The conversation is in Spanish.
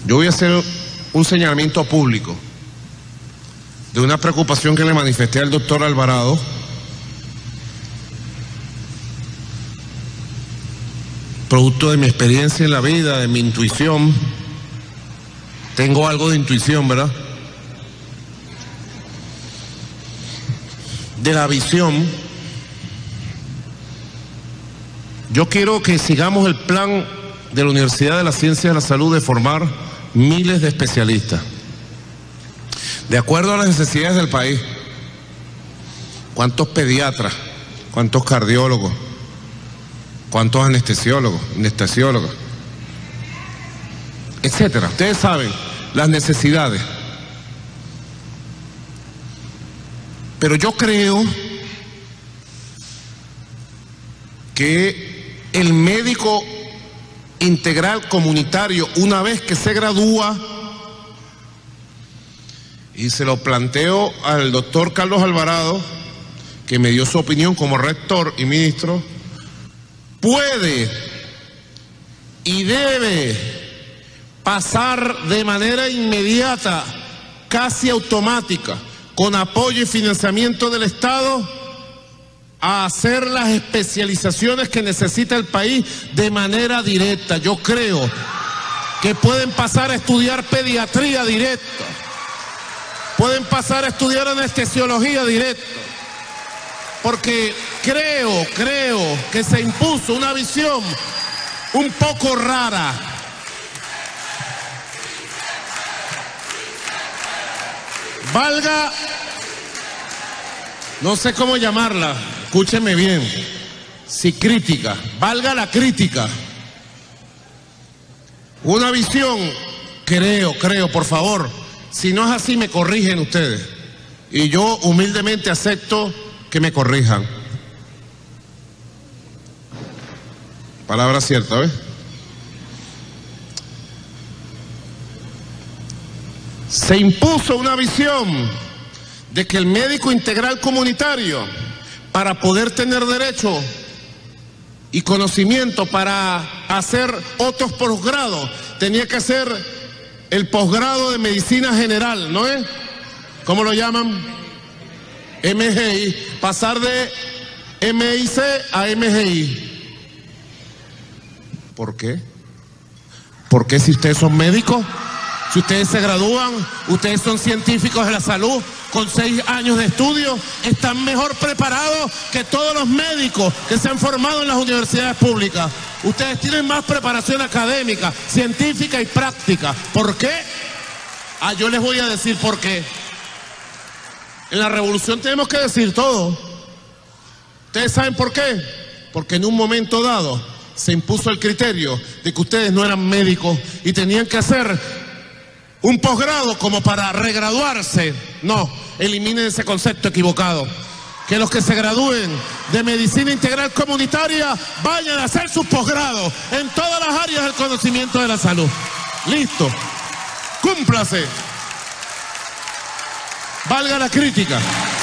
Yo voy a hacer un señalamiento público de una preocupación que le manifesté al doctor Alvarado producto de mi experiencia en la vida, de mi intuición. Tengo algo de intuición, ¿verdad? De la visión. Yo quiero que sigamos el plan de la Universidad de la Ciencia de la Salud de formar miles de especialistas, de acuerdo a las necesidades del país. ¿Cuántos pediatras? ¿Cuántos cardiólogos? ¿Cuántos anestesiólogos? Etcétera. Ustedes saben las necesidades. Pero yo creo que el médico integral comunitario, una vez que se gradúa, y se lo planteo al doctor Carlos Alvarado, que me dio su opinión como rector y ministro, puede y debe pasar de manera inmediata, casi automática, con apoyo y financiamiento del Estado, a hacer las especializaciones que necesita el país de manera directa. Yo creo que pueden pasar a estudiar pediatría directa, pueden pasar a estudiar anestesiología directa, porque creo que se impuso una visión un poco rara. Valga, no sé cómo llamarla, escúcheme bien, si crítica, valga la crítica. Una visión, creo, por favor, si no es así me corrigen ustedes. Y yo humildemente acepto que me corrijan. Palabra cierta, ¿ves? Se impuso una visión de que el médico integral comunitario, para poder tener derecho y conocimiento para hacer otros posgrados, tenía que hacer el posgrado de medicina general, ¿no es? ¿Cómo lo llaman? MGI, pasar de MIC a MGI. ¿Por qué? Porque si ustedes son médicos, si ustedes se gradúan, ustedes son científicos de la salud, con 6 años de estudio, están mejor preparados que todos los médicos que se han formado en las universidades públicas. Ustedes tienen más preparación académica, científica y práctica. ¿Por qué? Yo les voy a decir por qué. En la revolución tenemos que decir todo. ¿Ustedes saben por qué? Porque en un momento dado se impuso el criterio de que ustedes no eran médicos y tenían que hacer un posgrado como para regraduarse. No, eliminen ese concepto equivocado. Que los que se gradúen de medicina integral comunitaria vayan a hacer sus posgrados en todas las áreas del conocimiento de la salud. Listo. Cúmplase. Valga la crítica.